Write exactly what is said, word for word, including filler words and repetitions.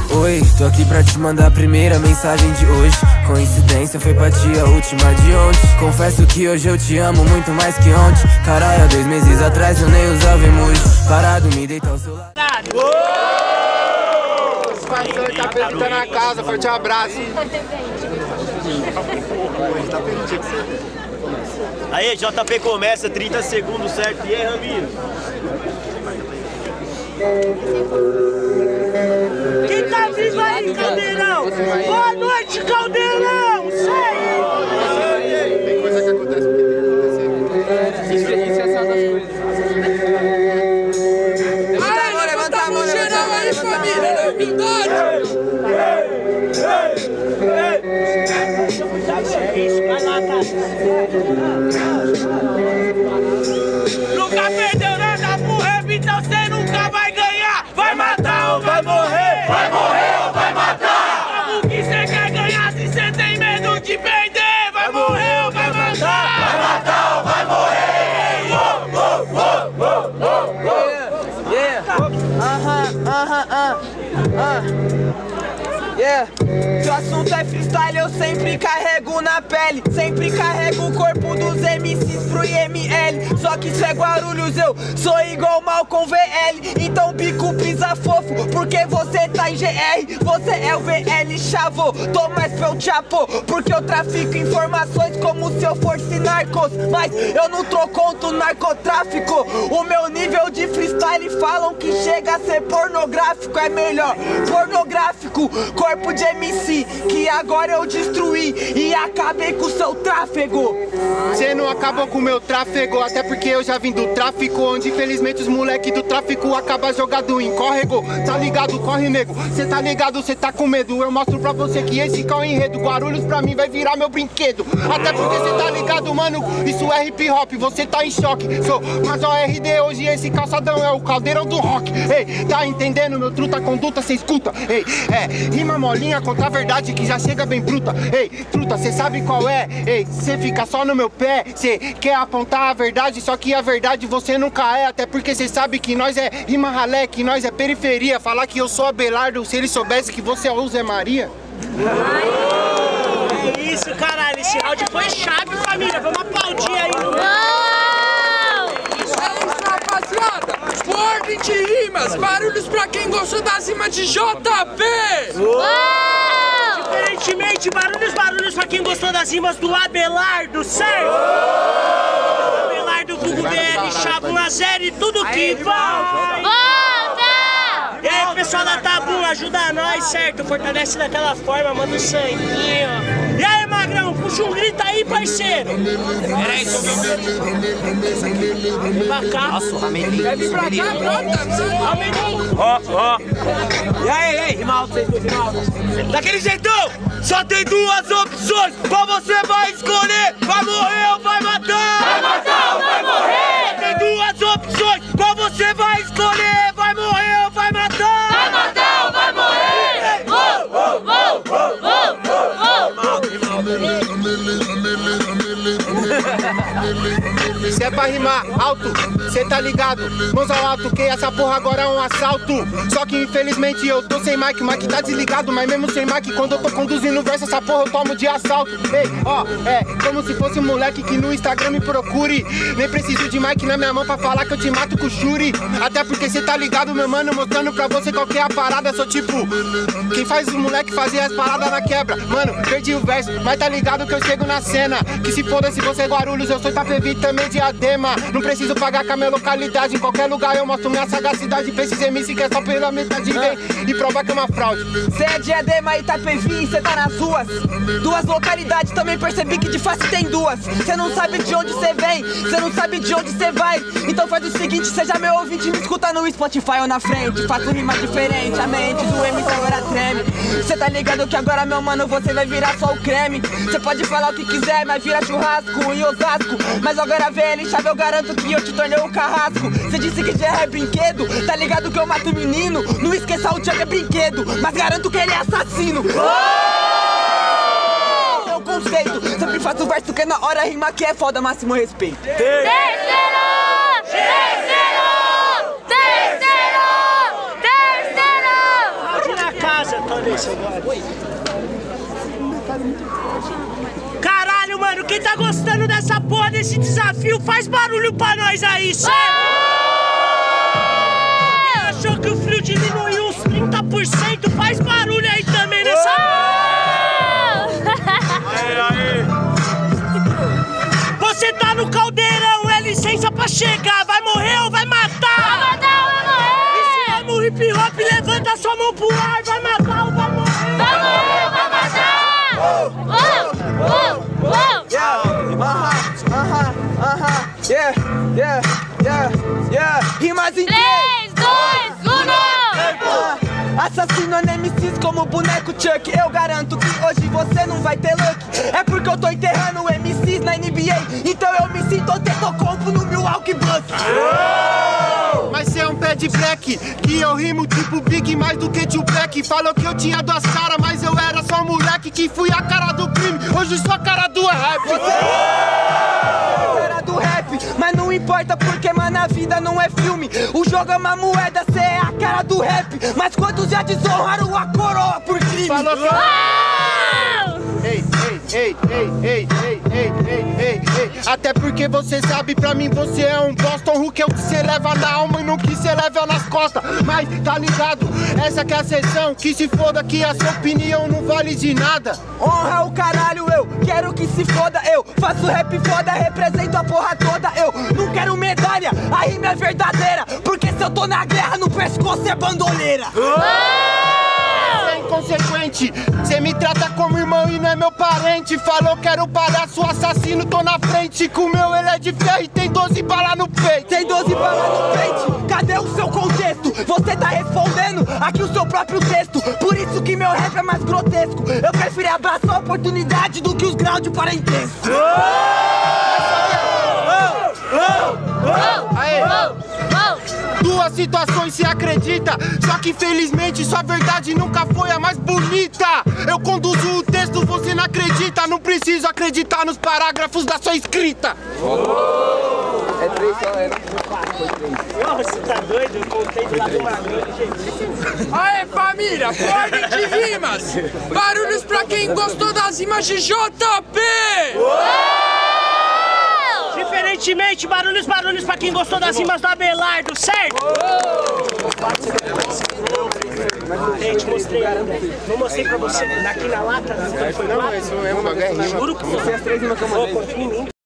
Oi, tô aqui pra te mandar a primeira mensagem de hoje. Coincidência, foi pra ti a última de ontem. Confesso que hoje eu te amo muito mais que ontem. Caralho, há dois meses atrás eu nem usava emoji. Parado, me deita ao seu lado. Os parceiros tá perguntando na casa, forte abraço. Aí, J P começa, trinta segundos, certo? E aí, Ramiro? Quem tá vivo aí, Caldeirão? Boa noite, Caldeirão! Sai! Tem coisa que acontece porque tem que acontecer. Isso é só das coisas. Ai, levanta a mão geral aí, família, na humildade! Vai lá, cara! Nunca perdeu nada pro rap, então cê nunca vai ganhar! Vai matar ou vai morrer? Vai morrer ou vai matar? Como que cê quer ganhar se cê tem medo de perder? Vai morrer ou vai matar? Vai matar ou vai morrer? Oh, oh, oh, oh, oh. Yeah, aham, aham, aham, aham. Yeah. Se o assunto é freestyle, eu sempre carrego na pele. Sempre carrego o corpo dos M Cs pro I M L. Só que isso é Guarulhos, eu sou igual mal com V L. Então bico pisa fofo, porque você tá em G R. Você é o V L chavo, tô mais pelo chapo. Porque eu trafico informações como se eu fosse narcos. Mas eu não tô contra o narcotráfico. O meu nível de freestyle falam que chega a ser pornográfico. É melhor, pornográfico. Corpo de M C, que agora eu destruí e acabei com o seu tráfego. Cê não acabou com o meu tráfego, até porque eu já vim do tráfico, onde infelizmente os moleque do tráfico acabam jogado em córrego. Tá ligado, corre nego, cê tá ligado, cê tá com medo. Eu mostro pra você que esse é o enredo. Guarulhos pra mim vai virar meu brinquedo. Até porque cê tá ligado, mano, isso é hip hop, você tá em choque. Sou Major R D, hoje esse calçadão é o caldeirão do rock. Ei, tá entendendo, meu truta conduta, cê escuta. Ei, é, rima molinha contra a verdade que já chega bem bruta. Ei, truta, cê sabe qual é? Ei, cê fica só no meu pé. Cê quer apontar a verdade, só que a verdade você nunca é. Até porque cê sabe que nós é rima ralé, que nós é periferia. Falar que eu sou Abelardo, se ele soubesse que você é o Zé Maria. É isso, caralho, esse round foi chave, família. Vamos aplaudir aí no... É isso, rapaziada! Ordem de rimas, barulhos pra quem gostou das rimas de J P! Diferentemente, barulhos, barulhos pra quem gostou das rimas do Abelardo, certo? Abelardo, vulgo B L, Chavo, um a zero e tudo que vai! Volta! E aí, pessoal da Tabu, ajuda nós, certo? Fortalece daquela forma, manda um sanguinho. E aí, Magrão, puxa um grito aí, parceiro! Peraí, Vem pra cá. Nossa, Ramelinho. Vai vir pra cá, pronto. Ó, ó. E aí, e aí, rima alto, vocês dois, rima alto. Daquele jeitão, só tem duas opções. Qual você vai escolher? Vai morrer ou vai matar? Vai matar ou vai morrer? Tem duas opções. Qual você vai escolher? Vai morrer ou vai matar? Vai matar ou vai morrer? Vou, vou, vou, vou, vou, Se é pra rimar alto, cê tá ligado, mãos ao alto, que essa porra agora é um assalto. Só que infelizmente eu tô sem mic, o mic tá desligado, mas mesmo sem mic, quando eu tô conduzindo o verso, essa porra eu tomo de assalto. Ei, ó, é como se fosse um moleque que no Instagram me procure. Nem preciso de mic na minha mão pra falar que eu te mato com o Shuri. Até porque cê tá ligado, meu mano, mostrando pra você qual que é a parada. Sou tipo, quem faz os moleque fazer as paradas na quebra. Mano, perdi o verso, mas tá ligado que eu chego na cena. Que se foda se você é Guarulhos, eu sou Itapevi também Diadema. Não preciso pagar com a minha localidade, em qualquer lugar eu mostro minha sagacidade. Pra esses M C que é só pela metade vem e prova que é uma fraude. Cê é Diadema e Itapevi, cê tá nas ruas. Duas localidades, também percebi que de face tem duas. Cê não sabe de onde cê vem, cê não sabe de onde cê vai. Então faz o seguinte, seja meu ouvinte, me escuta no Spotify ou na frente. Faço rima diferente, a mente do M C agora treme. Cê tá ligado que agora, meu mano, você vai virar só o creme. Cê pode falar o que quiser, mas vira churrasco em Osasco. Mas agora vê ele, chave, eu garanto que eu te tornei um carrasco. Cê disse que já é brinquedo, tá ligado que eu mato o menino. Não esqueça, o Thiago é brinquedo, mas garanto que ele é assassino. Meu conceito, sempre faço verso que na hora rima que é foda, máximo respeito. Terceiro! Terceiro! Terceiro! Terceiro! Round na casa, Caralho, mano, quem tá gostando dessa porra, desse desafio, faz barulho pra nós aí, certo? Quem achou que o frio diminuiu uns trinta por cento, faz barulho aí também nessa Você tá no caldeirão, é licença pra chegar. Vai morrer ou vai matar? Vai matar ou vai morrer? E se ama o hip hop, levanta sua mão pro ar. Vai matar ou vai morrer? Vai morrer ou vai matar? Uou, uou, uou. Yeah, aham, aham, aham, yeah, yeah, yeah, yeah. Rimas em três, dois, um. Assassino M Cs como o boneco Chuck. Eu garanto que hoje você não vai ter luck. É porque eu tô enterrando M Cs na N B A. Então eu me sinto Antetokounmpo no Milwaukee Bucks. Mas cê é um pé de black, que eu rimo tipo Big mais do que Tupac. Falou que eu tinha duas caras, mas eu era só um moleque que fui a cara do crime. Hoje sou a cara do rap. Você era do rap, mas não importa porque, mano, a vida não é filme. O jogo é uma moeda, cê é a cara do rap. Mas quantos já desonraram a coroa por crime? Falou que... Ei, ei, ei, ei, ei, ei, ei, ei, ei, ei. Até porque você sabe, pra mim você é um Boston Hulk. É o que cê leva na alma e não que cê leva nas costas. Mas tá ligado, essa que é a sessão. Que se foda que a sua opinião não vale de nada. Honra o caralho, eu quero que se foda. Eu faço rap foda, represento a porra toda. Eu não quero medalha, a rima é verdadeira. Porque se eu tô na guerra, no pescoço é bandoleira. Você é inconsequente, cê me trata como irmão e não é meu parente. Falou quero palhaço, assassino, tô na frente. Com o meu ele é de ferro e tem doze balas no peito. Tem doze balas no peito, cadê o seu contexto? Você tá respondendo aqui o seu próprio texto. Por isso que meu rap é mais grotesco. Eu prefiro abraçar a oportunidade do que os graus de parentesco. Aê. Duas situações se acredita, só que infelizmente sua verdade nunca foi a mais bonita. Eu conduzo o texto, você não acredita. Não preciso acreditar nos parágrafos da sua escrita. É três só, é. Nossa, tá doido? Eu contei do lado do magrinho, gente. Aê, família, por ordem de rimas. Barulhos pra quem gostou das rimas de J P. Diferentemente, barulhos, barulhos pra quem gostou das rimas do Abelardo, certo? Gente, mostrei ainda. Não mostrei pra você aqui na lata. Não, foi não, isso é uma guerra. Juro que você as três rimas que eu mandei.